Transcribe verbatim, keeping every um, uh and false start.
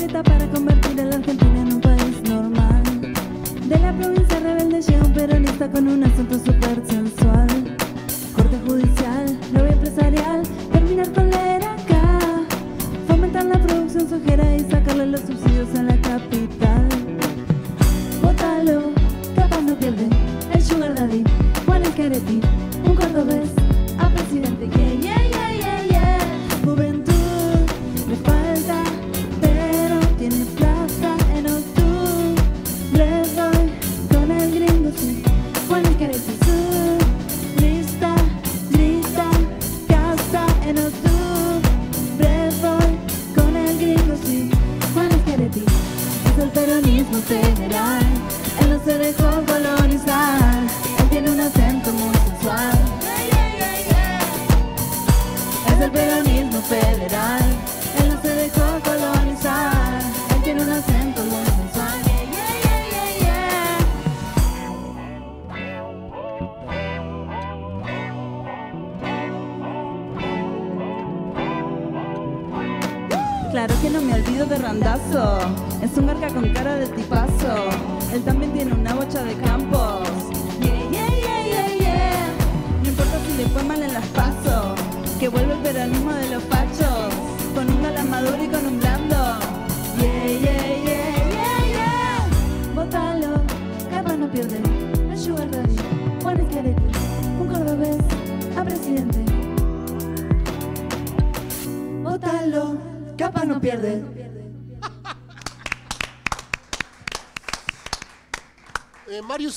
grieta para convertir a la Argentina en un país normal. De la provincia rebelde llega un peronista con un asunto súper sensual. Corte judicial, lobby empresarial, terminar con la era acá. Fomentar la producción sojera y sacarle los subsidios a la capital. Votalo, capaz no pierde. El Sugar Daddy, Juan Schiaretti, un cordobés a presidente. Yeah, yeah, yeah, yeah, yeah. Juventud le falta, pero tiene plaza en octubre. Doy con el gringo, sí. Juan Schiaretti, su lista, lista, casa en octubre. Doy con el gringo, sí. Juan Schiaretti es el peronismo federal. Él no se dejó colonizar. Él tiene un acento muy sensual. Es el peronismo federal. Él no se dejó colonizar. Él tiene un acento muy sensual. Yeah, yeah, yeah, yeah. Claro que no me olvido de Randazzo. Es un garca con cara de tipazo. Él también tiene una bocha de campos. Yeah, yeah, yeah, yeah, yeah. No importa si le fue mal en las pasos, que vuelve el peronismo de los fachos, con un galán maduro y con un blando. Yeah, yeah, yeah, yeah, yeah. Votalo, capaz no pierde. El Sugar Daddy, Juan Schiaretti, un cordobés a presidente. Votalo, capaz no pierde. Eh, Mario